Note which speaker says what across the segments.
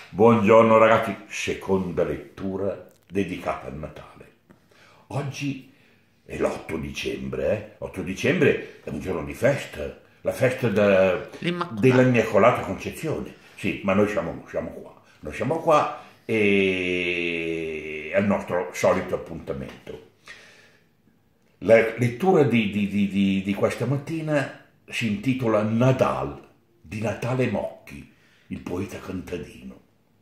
Speaker 1: Buongiorno ragazzi, seconda lettura dedicata al Natale. Oggi è l'8 dicembre, 8 dicembre è un giorno di festa, la festa della
Speaker 2: L'Immacolata.
Speaker 1: Immacolata Concezione. Sì, ma noi siamo qua e al nostro solito appuntamento. La lettura di questa mattina si intitola Nadal di Natale Mocchi, il poeta contadino.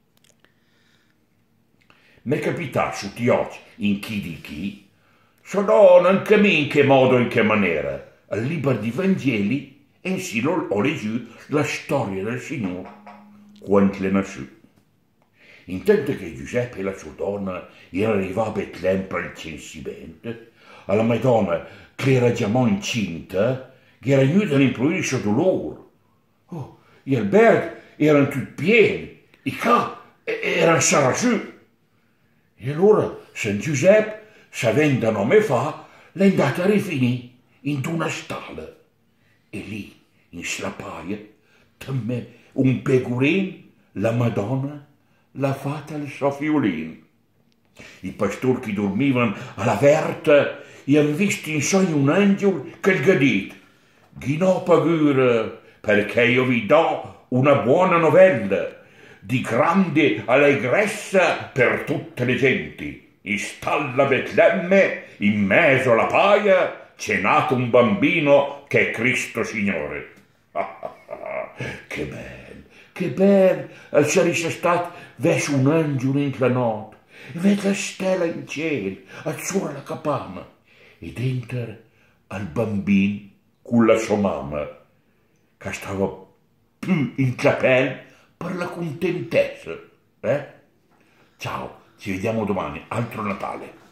Speaker 1: Mi capita su ti oggi, in chi di chi, sono non cammino in che modo, in che maniera, al libro di Vangeli, e in sì ho leggiù la storia del Signore quando le nascì. Intanto che Giuseppe e la sua donna erano arrivati a Betlemme per il censimento, alla Madonna che era già incinta, che era venuta all'improvviso il suo dolore. Oh, gli alberghi erano tutti pieni, i capi erano saraceni. E allora San Giuseppe, sapendo nome fa, l'è andato a rifinire in una stalla. E lì, in slapaia, temme un pecorino, la Madonna l'ha fatta al suo fiolino. I pastori che dormivano alla verta e hanno visto in sogno un angelo che gli ha detto: «Ghino paura, perché io vi do una buona novella di grande allegrezza per tutte le genti. In stalla Betlemme, in mezzo alla paia, c'è nato un bambino che è Cristo Signore». Che bello, che bello essere stato verso un angelo in la notte, e vede la stella in cielo, azzurra la capanna, e dentro al bambino con la sua mamma, che stava più in capello per la contentezza. Ciao, ci vediamo domani, altro Natale.